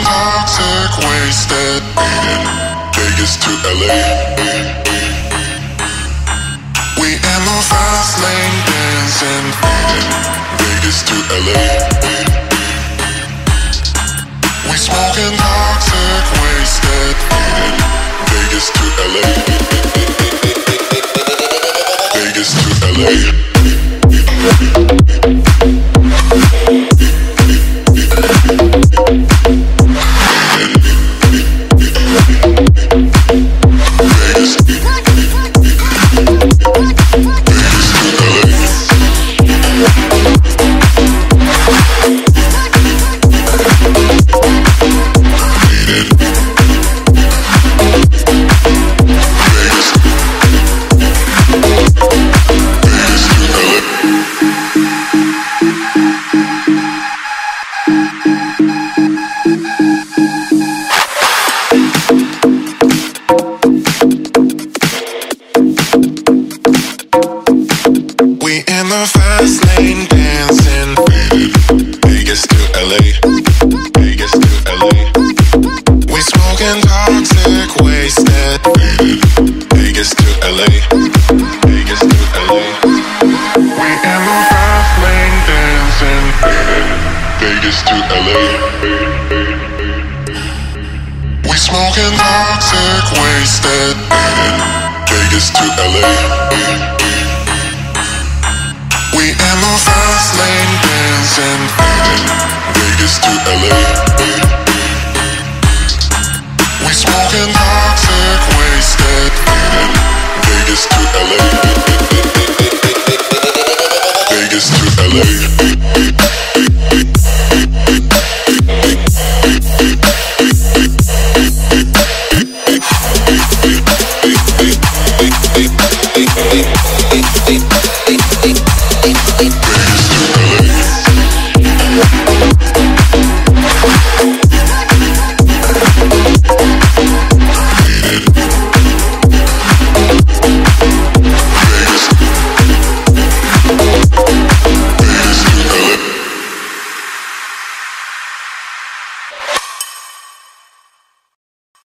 toxic, wasted, faded. Vegas to LA. We in the fast lane dancing, faded. Vegas to LA. We smoking toxic, wasted, faded. Vegas to LA. Vegas to LA. Vegas to LA.